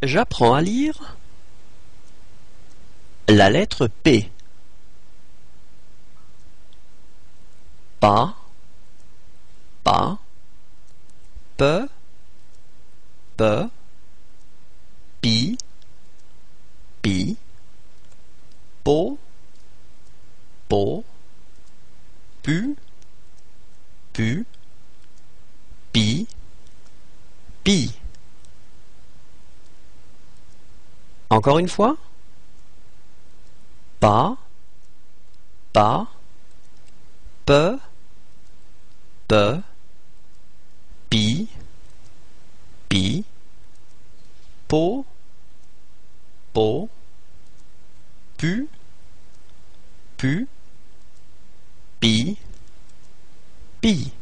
J'apprends à lire la lettre P. Pa, pa, pe, pe, pi, pi, po, po, pu, pu, pi, pi. Encore une fois. Pa, pa, pe, pe, pi, pi, po, po, pu, pu, pi, pi.